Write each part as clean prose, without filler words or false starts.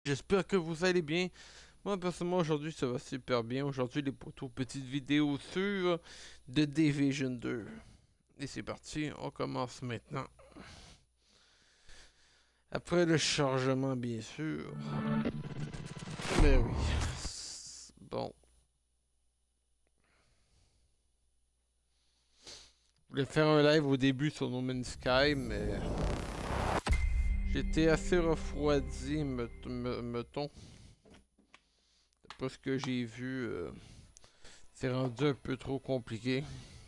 J'espère que vous allez bien. Moi, personnellement, aujourd'hui, ça va super bien. Aujourd'hui, les potos, petite vidéo sur The Division 2. Et c'est parti, on commence maintenant. Après le chargement, bien sûr. Mais oui. Bon. Je voulais faire un live au début sur No Man's Sky, mais j'étais assez refroidi, mettons. D'après ce que j'ai vu, c'est rendu un peu trop compliqué.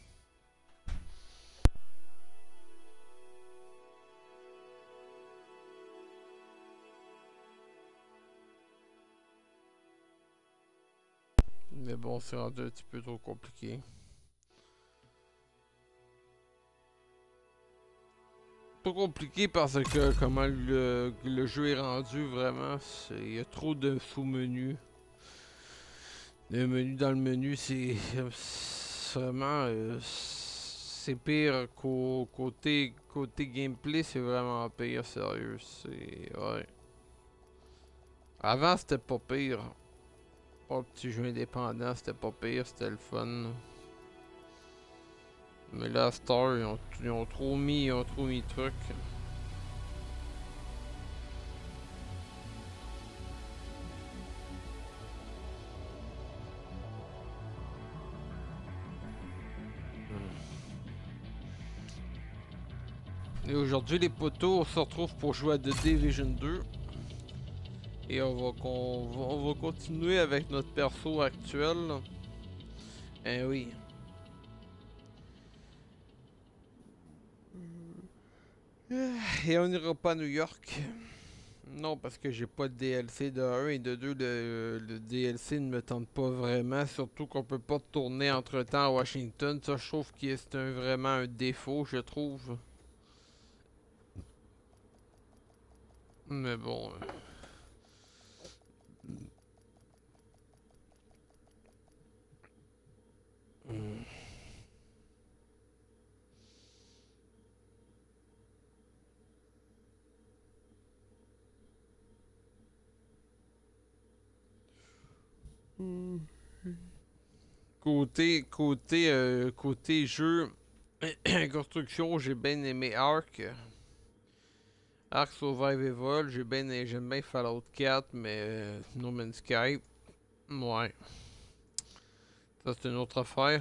Mais bon, c'est rendu un petit peu trop compliqué. Pas compliqué parce que comment le jeu est rendu vraiment, il y a trop de sous-menus. Le menu dans le menu, c'est vraiment c'est pire côté gameplay, c'est vraiment pire, sérieux. C'est ouais. Avant c'était pas pire. Pour le petit jeu indépendant, c'était pas pire, c'était le fun. Mais là, Star, ils ont trop mis de trucs. Et aujourd'hui, les potos, on se retrouve pour jouer à The Division 2. Et on va continuer avec notre perso actuel. Eh oui. Et on n'ira pas à New York. Non, parce que j'ai pas de DLC de 1 et de 2. Le DLC ne me tente pas vraiment. Surtout qu'on peut pas tourner entre temps à Washington. Ça, je trouve que c'est vraiment un défaut, je trouve. Mais bon. Hmm. Côté jeu, construction, j'ai bien aimé Ark. Ark Survival, j'aime bien Fallout 4, mais No Man's Sky, ouais, ça c'est une autre affaire.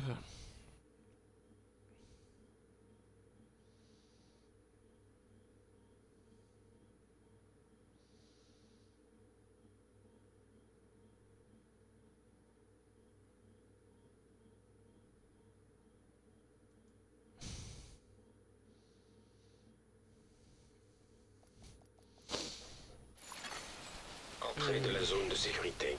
Entrée de la zone de sécurité.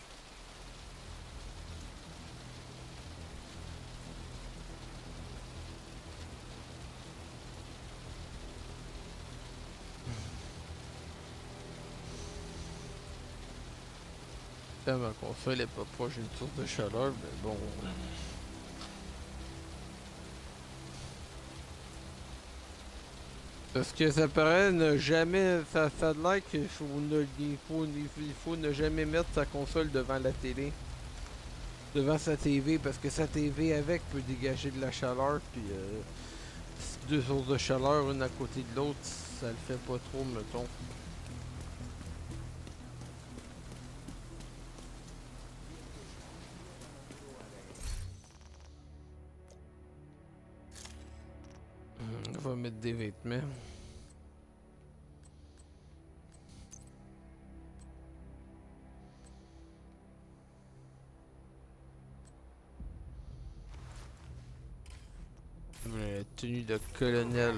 Ma console est pas proche d'une source de chaleur, mais bon. Parce que ça paraît ne jamais. Ça a l'air qu'il faut il faut ne jamais mettre sa console devant la télé. Devant sa TV, parce que sa TV avec peut dégager de la chaleur, puis deux sources de chaleur, une à côté de l'autre, ça le fait pas trop, mettons. On va mettre des vêtements. Tenue de colonel.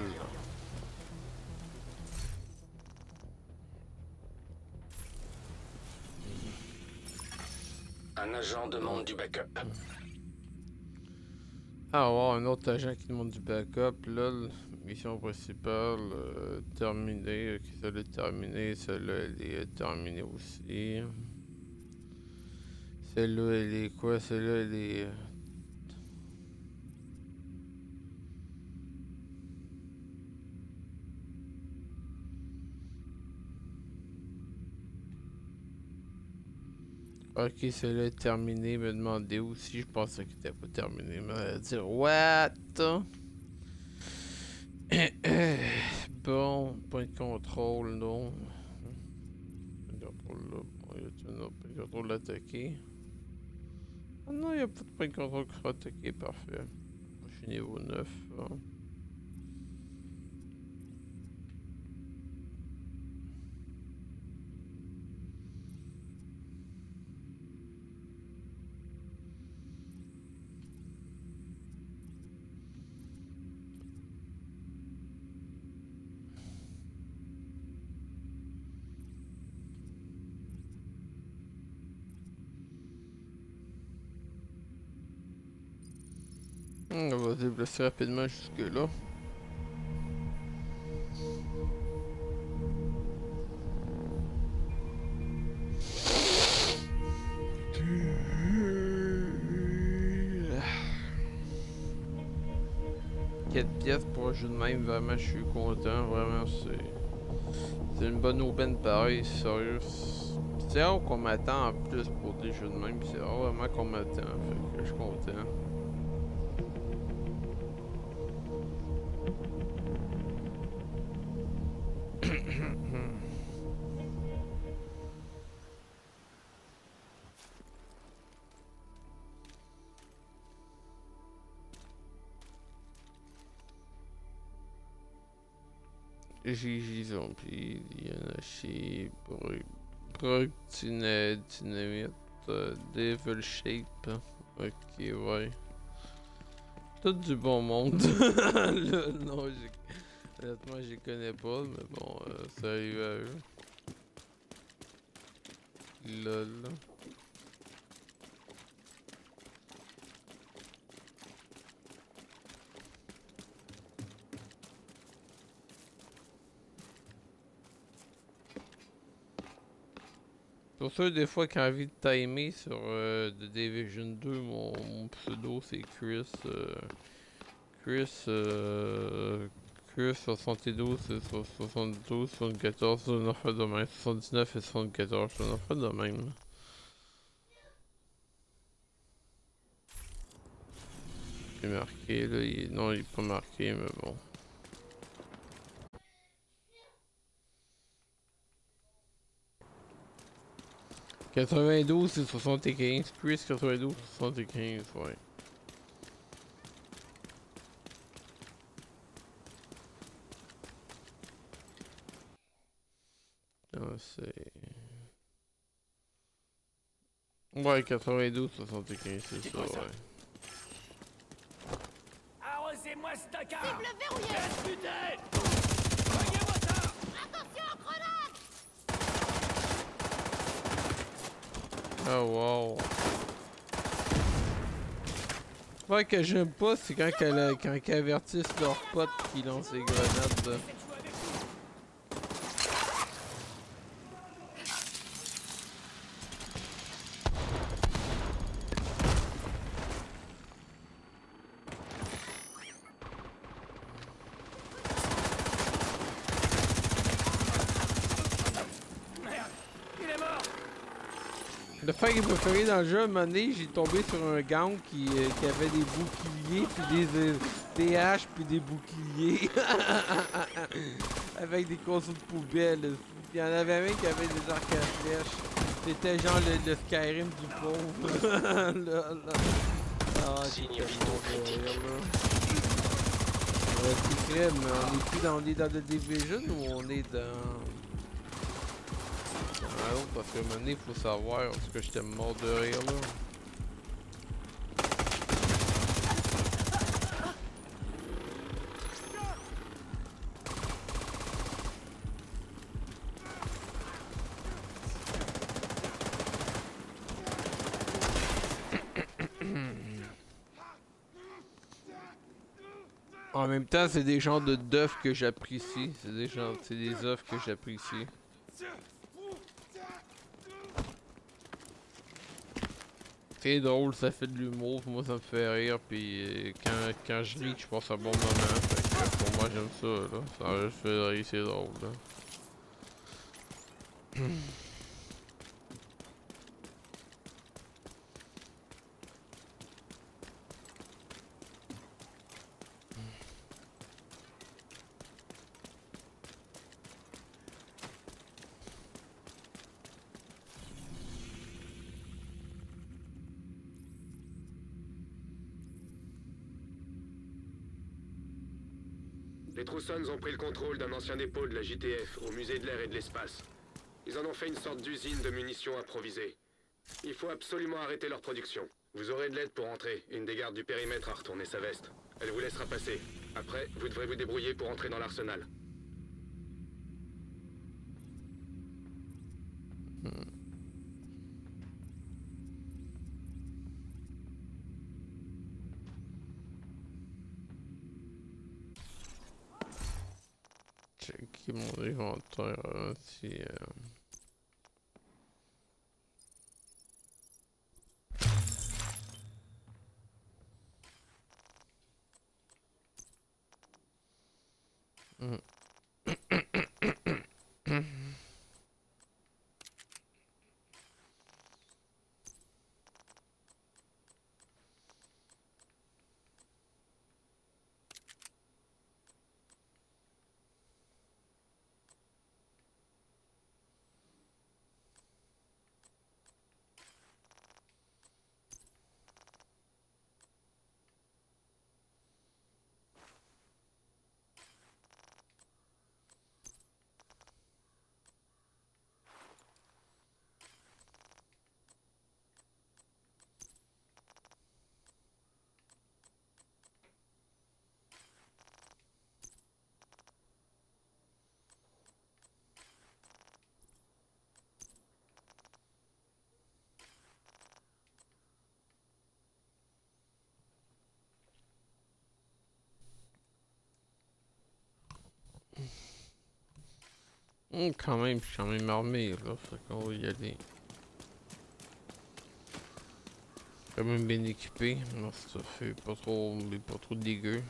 Un agent demande du backup. Ah, ouais, un autre agent qui demande du backup. Là, mission principale terminée. Ok, celle-là est terminée. Celle-là, elle est terminée aussi. Celle-là, elle est quoi? Celle-là, elle est. Ok, celui-là est terminé. Me demander aussi, je pensais qu'il était pas terminé. Me dire what? Bon, point de contrôle, non. Point de contrôle là. Bon, y a-t-il un autre point de contrôle attaqué? Ah non, y a pas de point de contrôle qui sera attaqué, parfait. Moi, je suis niveau 9. Hein. On va se déplacer rapidement jusque là. Quatre pièces pour un jeu de même, vraiment je suis content, vraiment c'est une bonne aubaine pareil, sérieux. C'est rare qu'on m'attend en plus pour des jeux de même, c'est rare vraiment qu'on m'attend, fait que je suis content. Gigi Zombie, Yanashi, Dynamite, Devil Shape. Ok, ouais. Tout du bon monde. Là, non, honnêtement, je les connais pas, mais bon, ça arrive à eux. Lol. Pour ça, des fois, quand j'ai envie de timer sur The Division 2, mon pseudo c'est Chris. Chris 72, 72, 74, c'est un affaire de même. 79 et 74, c'est un affaire de même. Il est marqué là, non il est pas marqué mais bon. « 92 et 75, Chris 92 75, ouais. Non, c'est... Ouais, 92 75, c'est ça, ouais. Arrosez-moi ce tocard! Cible verrouillée! Disputé! Voyez-moi ça! Attention, grenade! Oh wow. Ouais, que j'aime pas, c'est quand qu'ils avertissent leurs potes qui lancent les grenades. Là. Le fait qu'il préféré dans le jeu, à un moment donné, j'ai tombé sur un gang qui avait des boucliers, puis des haches, puis des boucliers. Avec des consoles de poubelle. Il y en avait un qui avait des arcs à flèches. C'était genre le Skyrim du pauvre. Là. Ah, Signorito critique. C'est crème, on est dans The Division ou on est dans... Ah non, parce qu'à un moment donné, il faut savoir, parce que j'étais mort de rire là. En même temps, c'est des genres d'œufs que j'apprécie. C'est des œufs que j'apprécie. C'est drôle, ça fait de l'humour, moi ça me fait rire, puis quand je ris, je passe un bon moment, fait que pour moi j'aime ça, là. Ça me fait rire, c'est drôle, là. Les Troussons ont pris le contrôle d'un ancien dépôt de la JTF au musée de l'air et de l'espace. Ils en ont fait une sorte d'usine de munitions improvisée. Il faut absolument arrêter leur production. Vous aurez de l'aide pour entrer. Une des gardes du périmètre a retourné sa veste. Elle vous laissera passer. Après, vous devrez vous débrouiller pour entrer dans l'arsenal. Checker mon inventaire si... Quand même, je suis quand même armé là, fait qu'on va y aller. Quand même bien équipé, non, ça fait pas trop dégueu.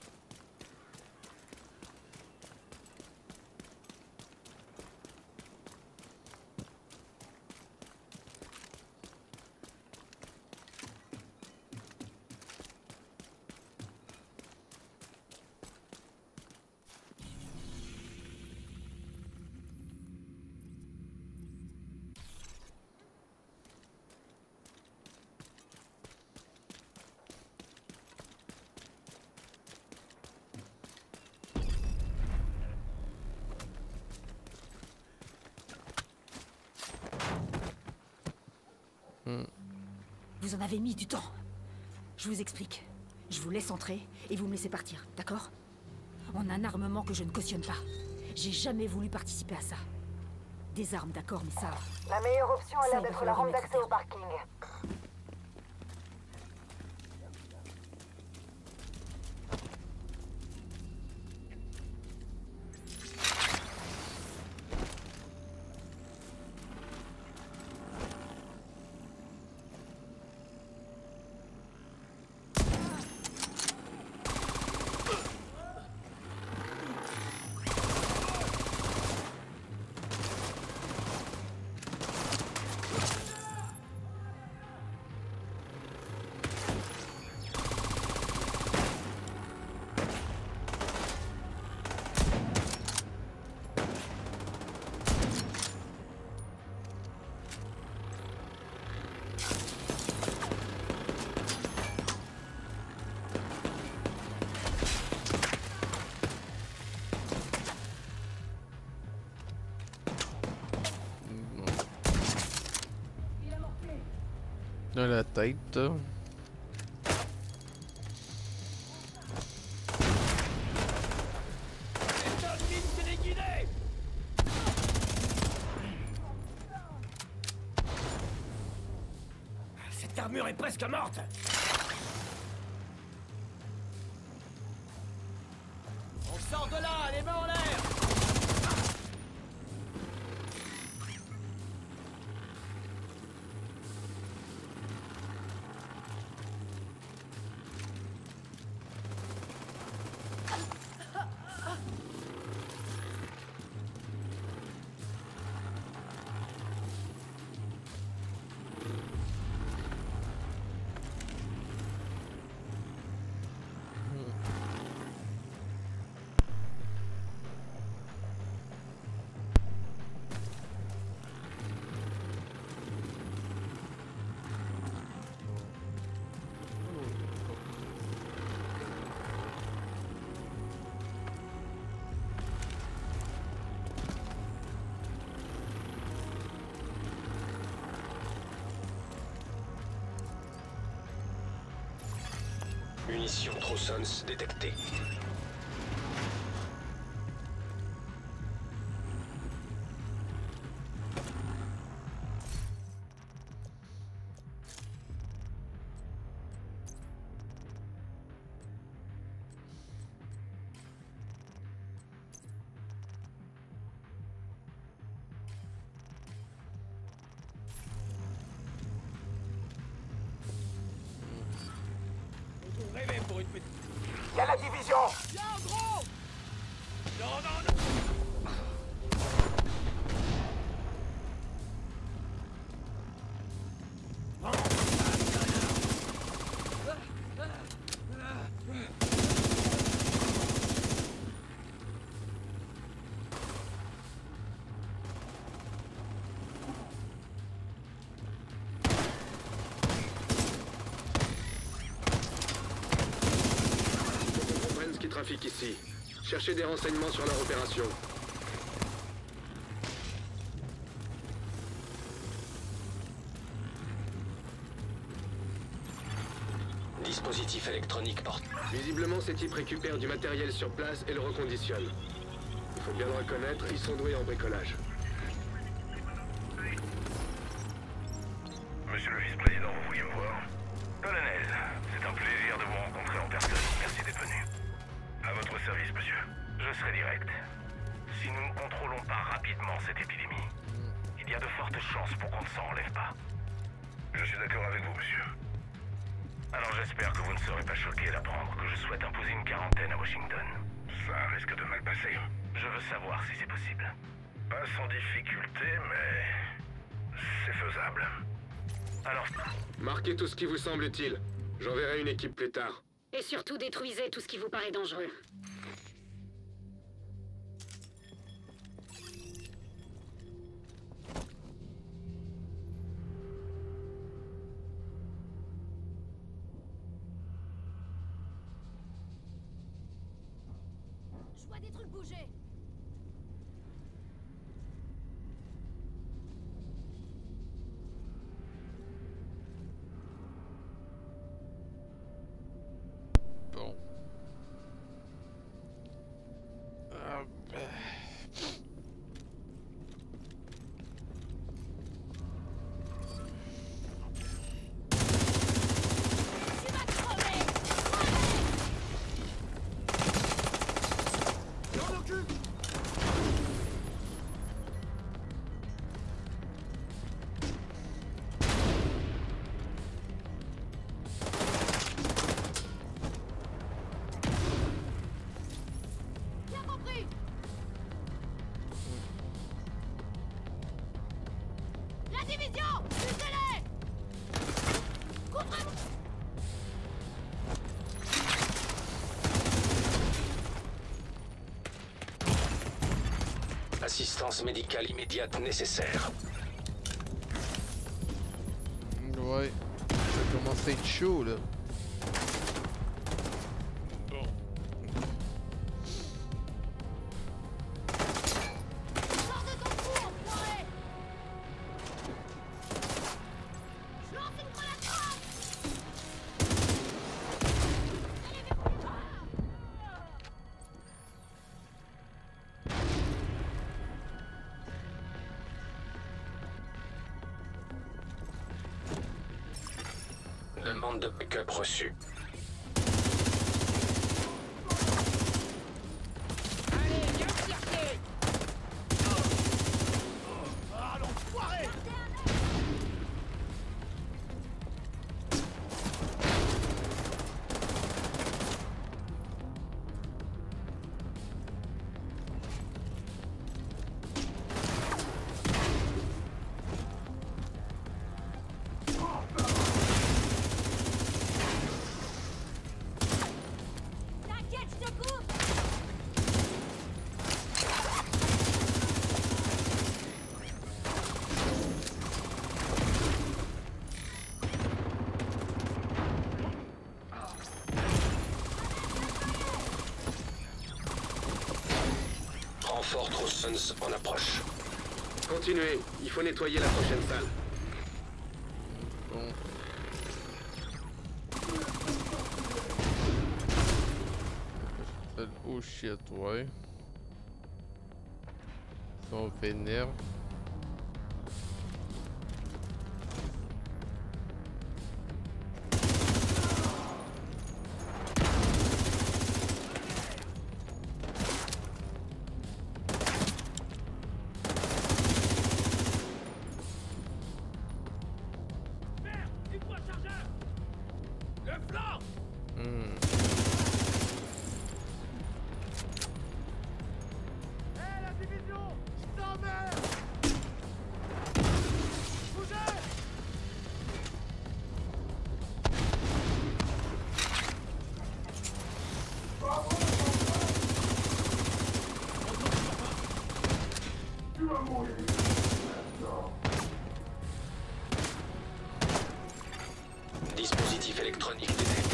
Vous en avez mis du temps. Je vous explique. Je vous laisse entrer et vous me laissez partir, d'accord? On a un armement que je ne cautionne pas. J'ai jamais voulu participer à ça. Des armes, d'accord, mais ça... La meilleure option a Ça, l'air il va d'être la falloir y rampe mettre d'accès un au parking. Dans la tête. Cette armure est presque morte. On sort de là, les mains en l'air. munitions Trosons détectées. Y'a la division! Y'a un gros! Non, non, non! Trafic ici. Cherchez des renseignements sur leur opération. Dispositif électronique porte. Visiblement, ces types récupèrent du matériel sur place et le reconditionnent. Il faut bien le reconnaître, ils sont doués en bricolage. Monsieur le vice-président, vous vouliez me voir? Colonel, c'est un plaisir de vous rencontrer en personne. Merci d'être venu. À votre service, monsieur. Je serai direct. Si nous ne contrôlons pas rapidement cette épidémie, il y a de fortes chances pour qu'on ne s'en relève pas. Je suis d'accord avec vous, monsieur. Alors j'espère que vous ne serez pas choqué d'apprendre que je souhaite imposer une quarantaine à Washington. Ça risque de mal passer. Je veux savoir si c'est possible. Pas sans difficulté, mais c'est faisable. Alors... Marquez tout ce qui vous semble utile. J'enverrai une équipe plus tard. Et surtout détruisez tout ce qui vous paraît dangereux. Je vois des trucs bouger. Bon. Tu vas crever! J'en occupe! Bien compris! La division! Butez-les! Couvrez-vous! Assistance médicale immédiate nécessaire. Ouais. Ça commence à être chaud, là. Bon. Sors de ton trou, enfoiré! Je lance une grenade forte! Demande de backup reçue. Allez, viens me chercher! Ah, l'enfoiré! T'inquiète, je te coupe! Renfort Trosons en approche. Continuez, il faut nettoyer la prochaine salle. Bon. Oh shit, ouais. Ils sont vénères. Dispositif électronique détecté.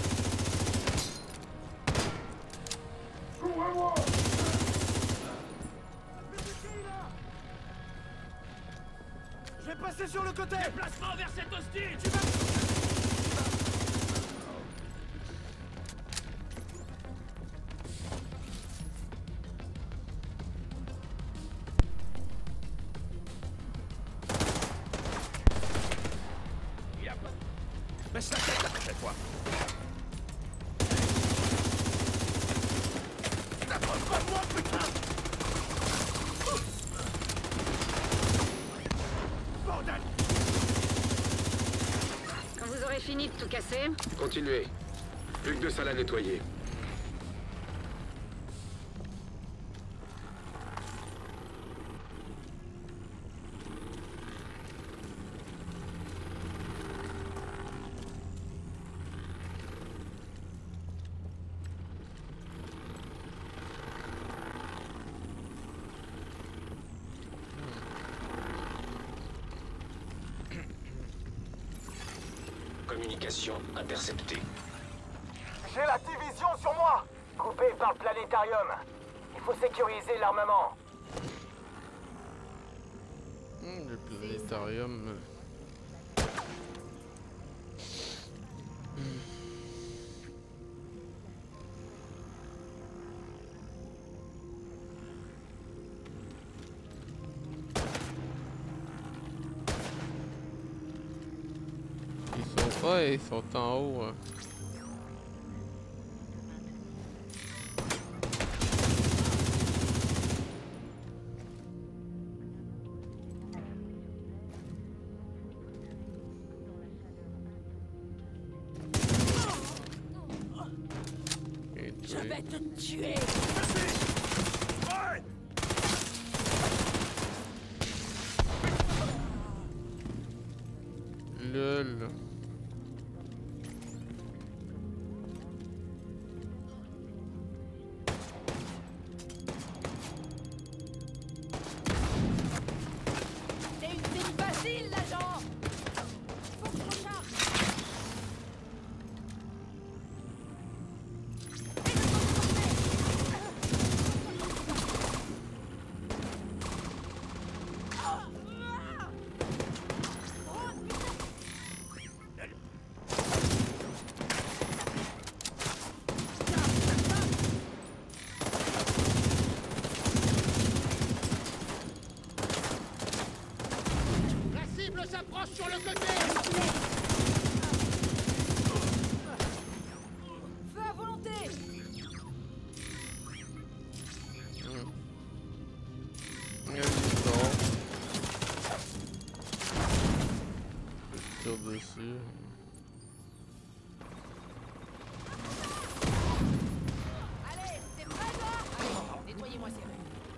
Je vais passer sur le côté. Déplacement vers cet hostile. Tu vas... Baisse la tête la prochaine fois. N'approche pas de moi, putain! Bordel! Quand vous aurez fini de tout casser, Continuez. Plus que 2 salles à nettoyer. Communication interceptée. J'ai la division sur moi! Coupé par le planétarium. Il faut sécuriser l'armement. Le planétarium. Ouais, ils sont en haut. Hein. je vais te tuer. LOL. Sur le côté! Feu à volonté! Tire dessus. Allez, c'est prêt là? Allez, nettoyez-moi ces rues.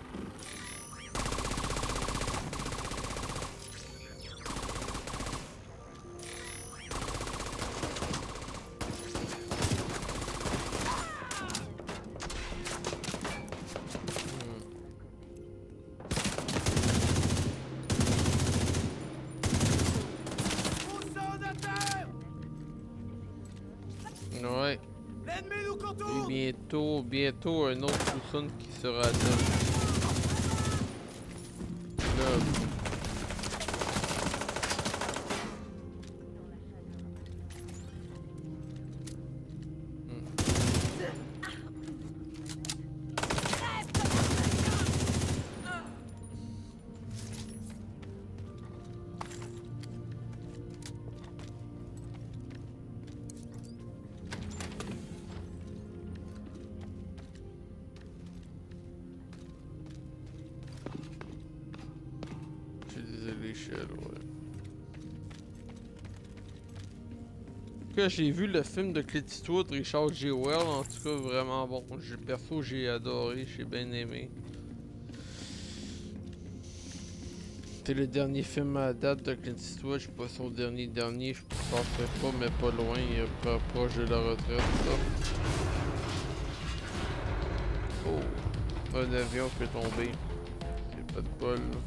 Ouais. L'ennemi nous contourne! Et bientôt un autre Pousson qui sera là. l'échelle, ouais. En tout cas, j'ai vu le film de Clint Eastwood, Richard J. Well, en tout cas, vraiment bon. Perso, j'ai adoré, j'ai bien aimé. C'est le dernier film à date de Clint Eastwood, je sais pas son dernier, je penserais pas, mais pas loin, il est pas proche de la retraite, ça. Oh, un avion peut tomber. C'est pas de bol, là.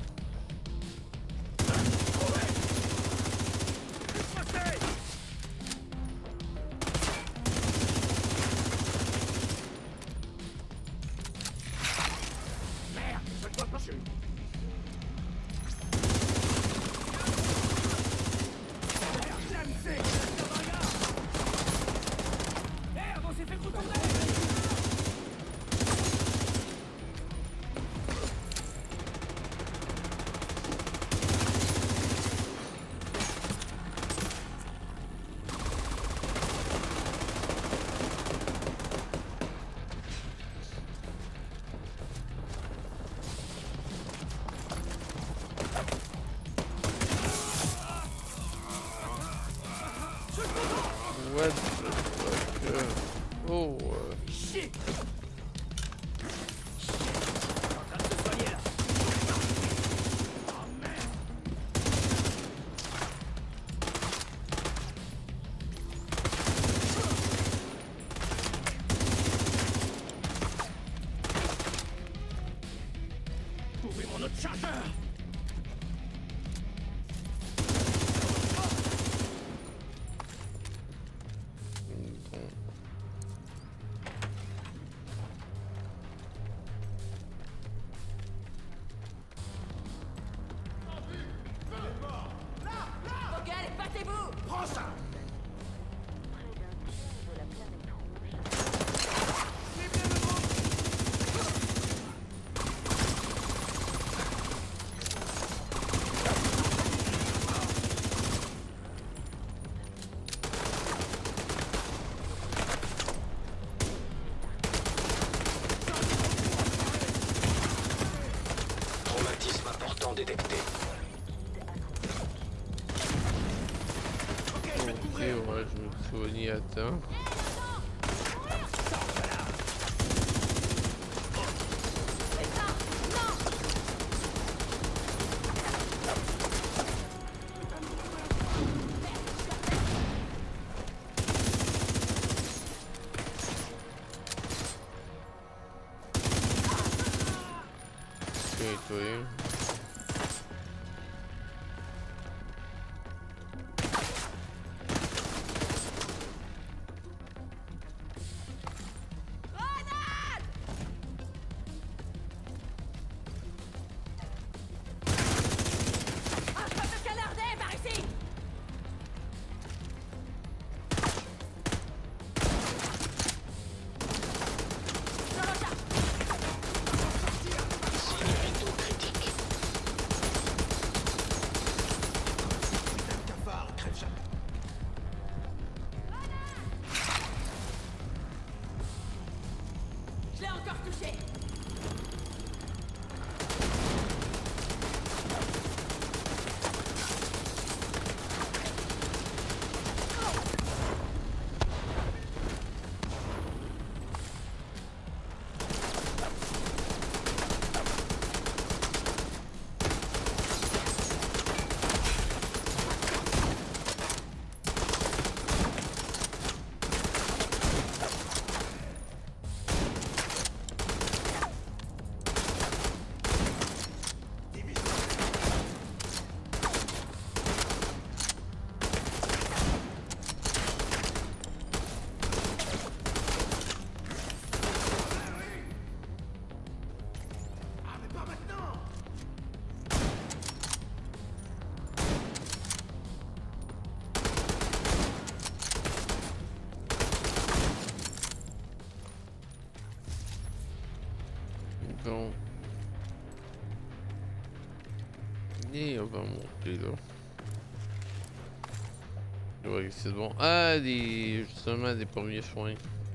What the fuck? Oh. Shit! Trouvez mon autre chargeur! Détecté. Ok, ouais, je me soigne à temps. Ok, toi. Bon. Et on va monter là. Ouais, c'est bon. Ah, justement des premiers soins.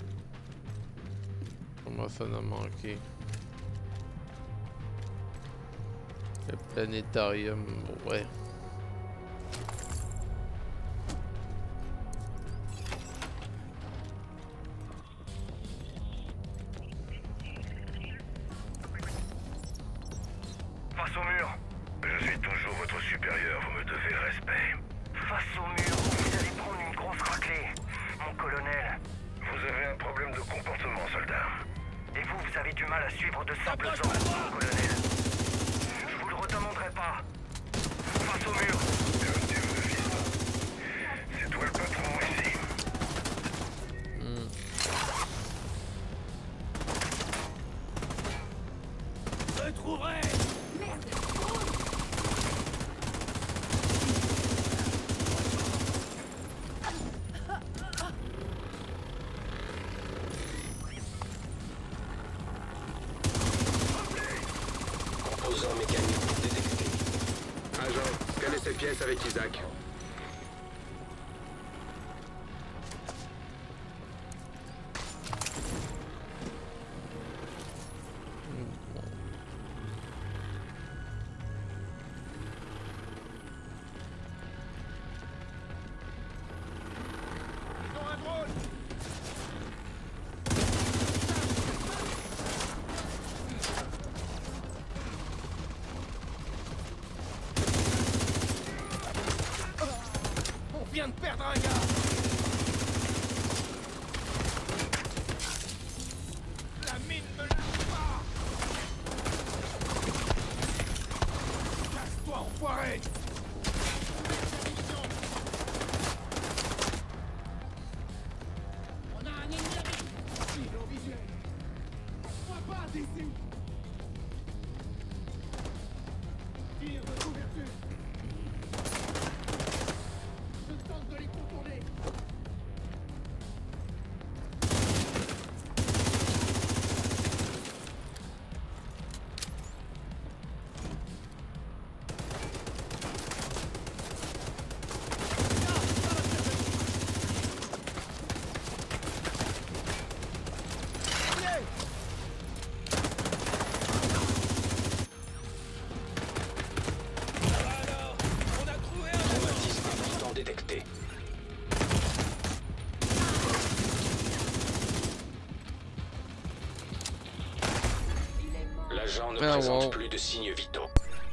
Comment ça en a manqué? Le planétarium, ouais. respect. Face au mur, vous allez prendre une grosse raclée. Mon colonel. Vous avez un problème de comportement, soldat. Et vous avez du mal à suivre de simples ordres, mon colonel. Je vous le redemanderai pas. Face au mur. Comme tu veux, fils. C'est toi le patron ici. Je trouverai. Composant mécanique détecté. Agent, scannez cette pièce avec Isaac. On vient de perdre un gars. La mine me lâche pas. Casse-toi, enfoiré. On a un ennemi. Îlot visuel. On va pas d'ici. Tire de couverture. Je tente de les contourner. Traumatisme important détecté. L'agent ne présente plus de signes vitaux.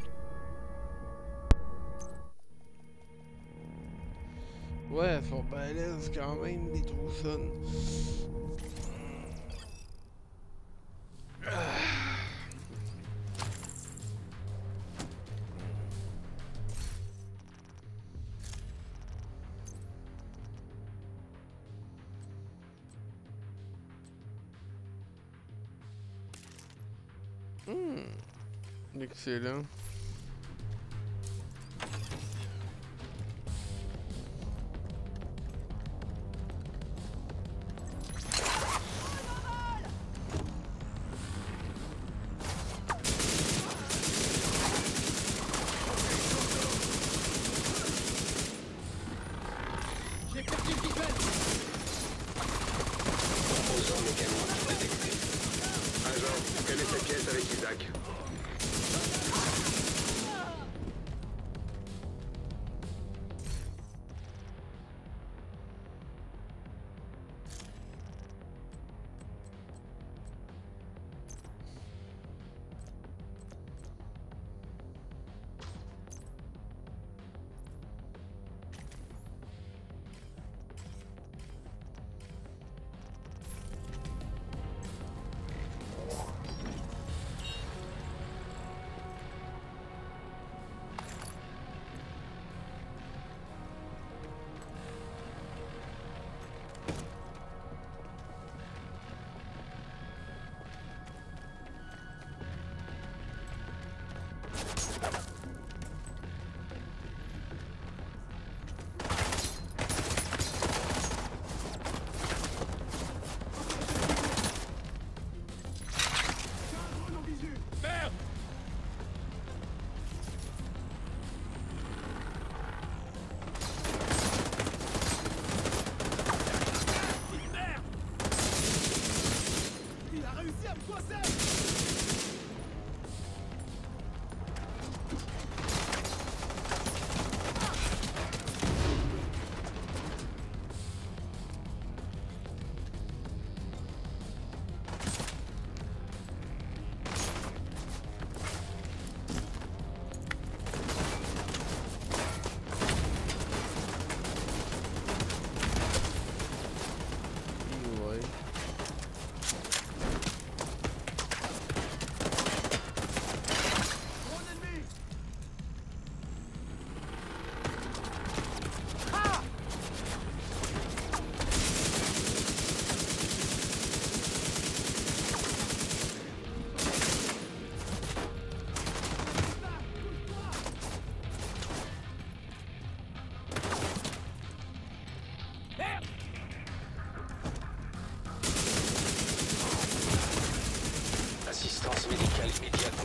Ouais, elles sont balèzes quand même, les troussonnes. Excellent. J'ai perdu le visuel. Composant mécanique détecté. Agent, scannez cette pièce avec Isaac.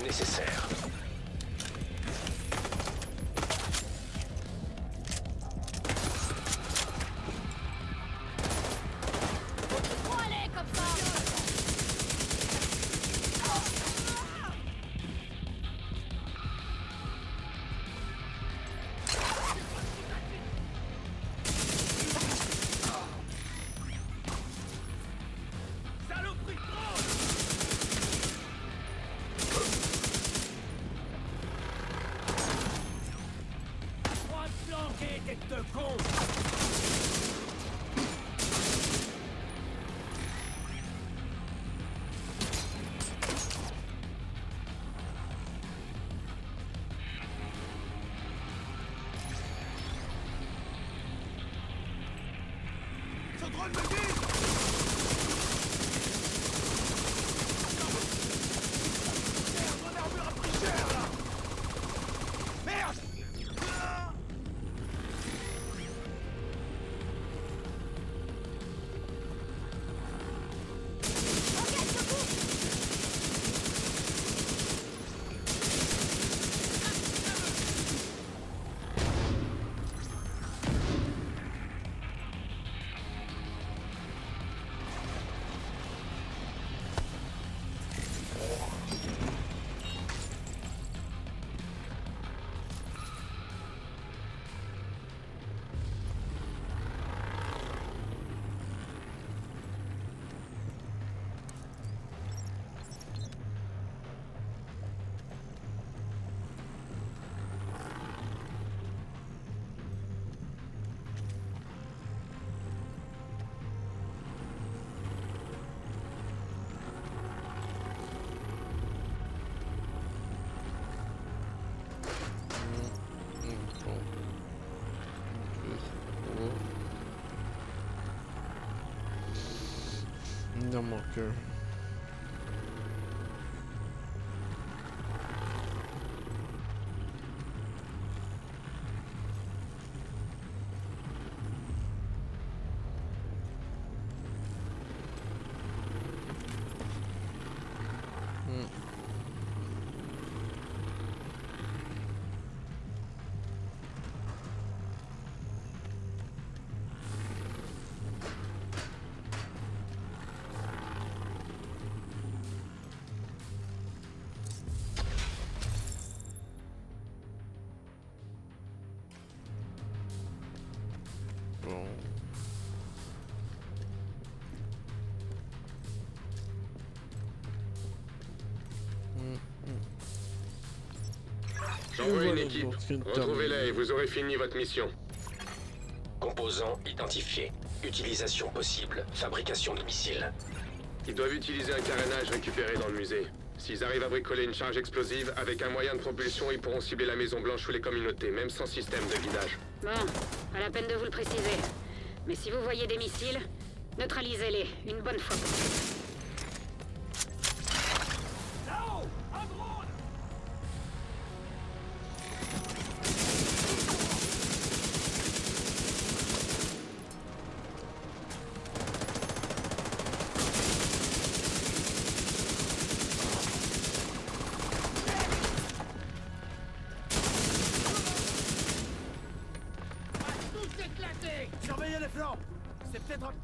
nécessaire. Faut aller comme ça. Il en manque un. J'envoie une équipe. Retrouvez-la et vous aurez fini votre mission. Composants identifiés. Utilisation possible. Fabrication de missiles. Ils doivent utiliser un carénage récupéré dans le musée. S'ils arrivent à bricoler une charge explosive, avec un moyen de propulsion, ils pourront cibler la Maison Blanche ou les communautés, même sans système de guidage. Bon, pas la peine de vous le préciser. Mais si vous voyez des missiles, neutralisez-les, une bonne fois pour toutes. Surveillez les flancs. C'est peut-être un...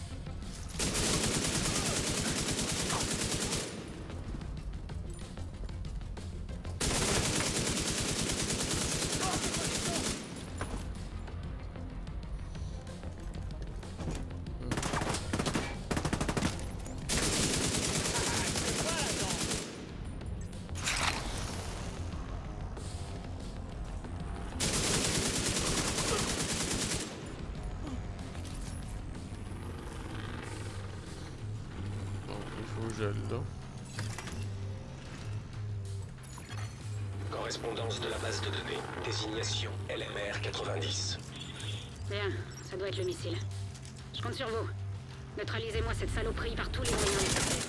Là. Correspondance de la base de données. Désignation LMR 90. Bien, ça doit être le missile. Je compte sur vous. Neutralisez-moi cette saloperie par tous les moyens nécessaires.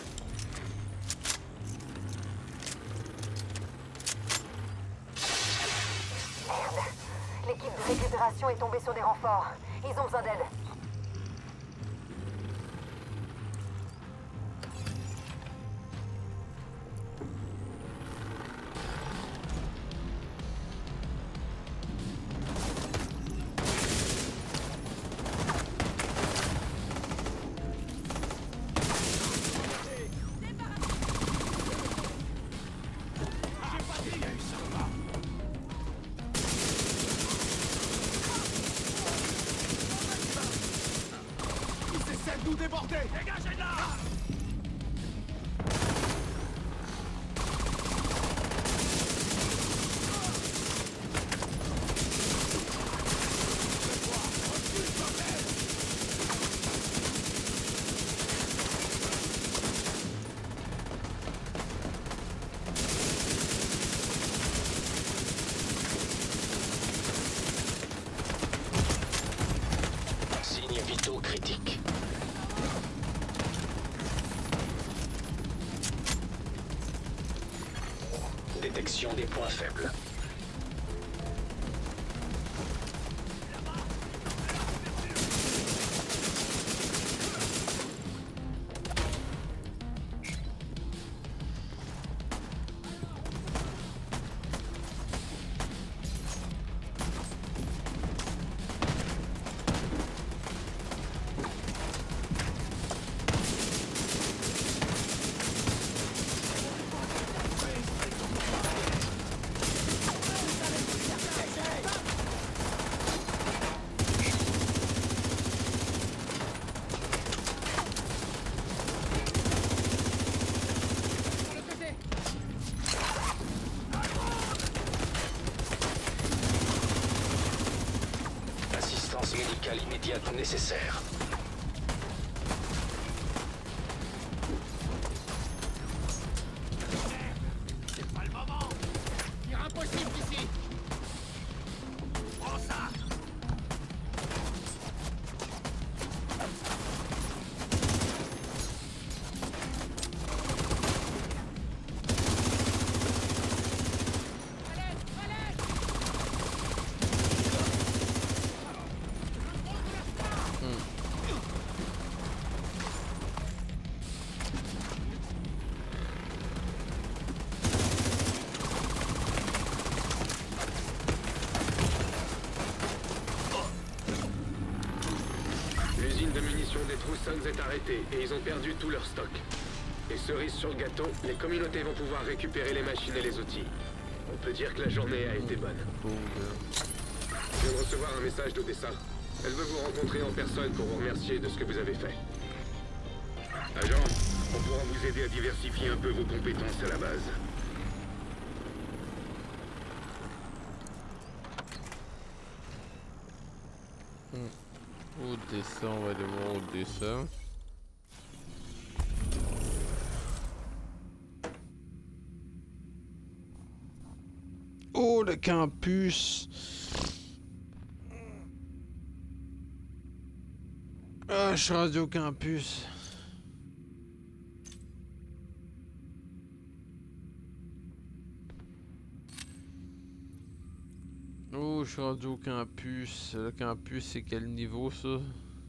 Merde. L'équipe de récupération est tombée sur des renforts. Ils ont besoin d'aide. Faites-nous déborder! Dégagez de là! Signes vitaux critiques. Détection des points faibles. Assistance médicale immédiate nécessaire. C'est pas le moment! Tir impossible ici! Prends ça! L'usine de munitions des True Sons est arrêtée et ils ont perdu tout leur stock. Et cerise sur le gâteau, les communautés vont pouvoir récupérer les machines et les outils. On peut dire que la journée a été bonne. Je viens de recevoir un message d'Odessa. Elle veut vous rencontrer en personne pour vous remercier de ce que vous avez fait. Agent, on pourra vous aider à diversifier un peu vos compétences à la base. Odessa, on va aller voir Odessa. Oh, le campus! Ah, je suis rendu au campus. Oh, je suis rendu au campus. Le campus, c'est quel niveau, ça?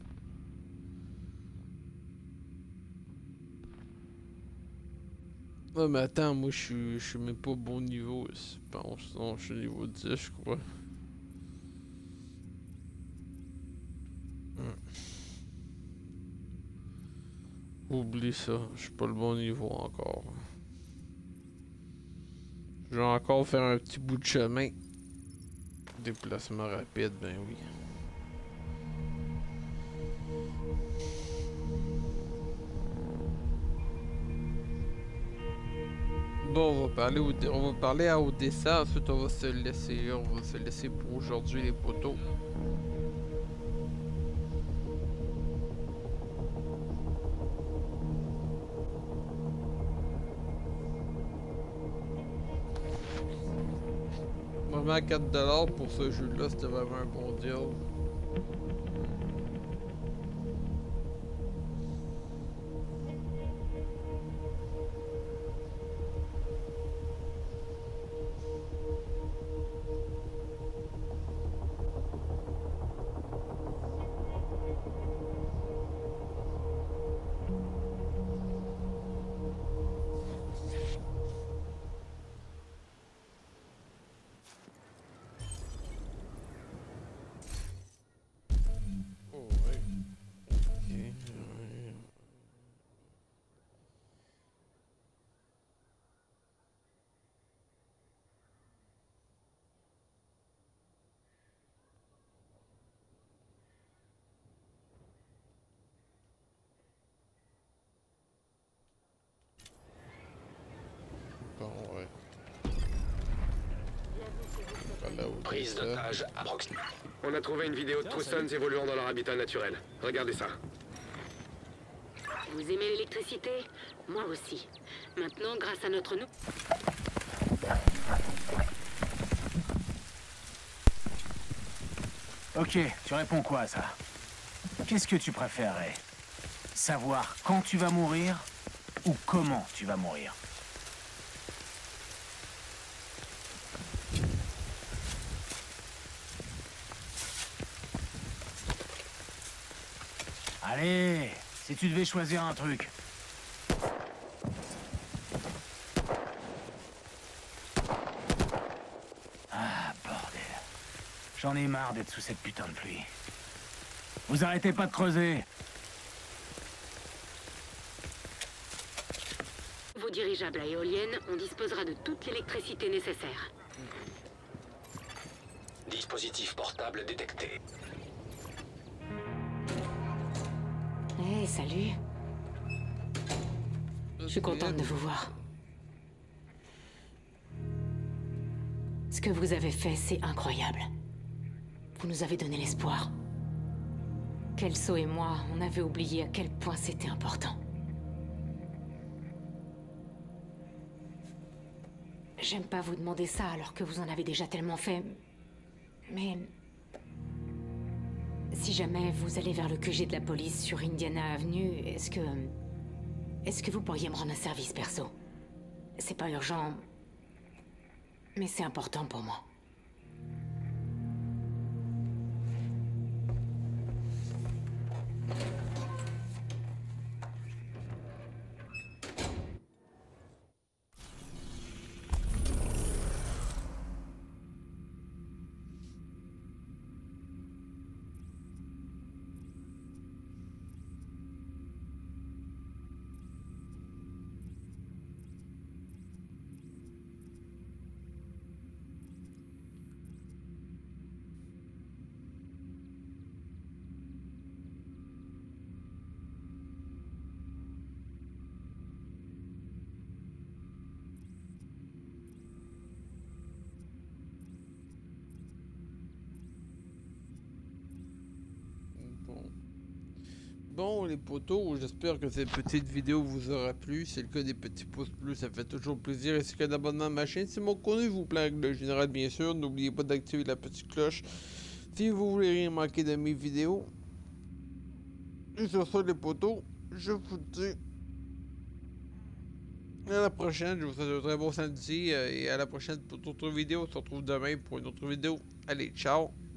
Ah, mais attends, moi, je suis même pas au bon niveau. Je pense, non, je suis niveau 10, je crois. Oublie ça, je suis pas le bon niveau encore. Je vais encore faire un petit bout de chemin. Déplacement rapide, ben oui. Bon, on va parler à Odessa, ensuite on va se laisser pour aujourd'hui les poteaux. Vraiment 4$ pour ce jeu-là, c'était vraiment un bon deal. Prise d'otage approximative. On a trouvé une vidéo de Trustons évoluant dans leur habitat naturel. Regardez ça. Vous aimez l'électricité? Moi aussi. Maintenant, grâce à notre Ok, tu réponds quoi à ça? Qu'est-ce que tu préférerais? Savoir quand tu vas mourir ou comment tu vas mourir? Allez, si tu devais choisir un truc. Ah, bordel. J'en ai marre d'être sous cette putain de pluie. Vous arrêtez pas de creuser. Vos dirigeables à éoliennes, on disposera de toute l'électricité nécessaire. Dispositif portable détecté. Hey, salut. Je suis contente de vous voir. Ce que vous avez fait, c'est incroyable. Vous nous avez donné l'espoir. Kelso et moi, on avait oublié à quel point c'était important. J'aime pas vous demander ça alors que vous en avez déjà tellement fait. Mais... si jamais vous allez vers le QG de la police sur Indiana Avenue, est-ce que vous pourriez me rendre un service perso? C'est pas urgent, mais c'est important pour moi. Bon les potos, j'espère que cette petite vidéo vous aura plu. Si c'est le cas, des petits pouces bleus, ça fait toujours plaisir. Et si c'est un abonnement à ma chaîne, si mon contenu vous plaît, le général bien sûr, n'oubliez pas d'activer la petite cloche si vous voulez rien manquer de mes vidéos. Et sur ça les potos, je vous dis à la prochaine. Je vous souhaite un très bon samedi et à la prochaine pour d'autres vidéos. On se retrouve demain pour une autre vidéo. Allez, ciao!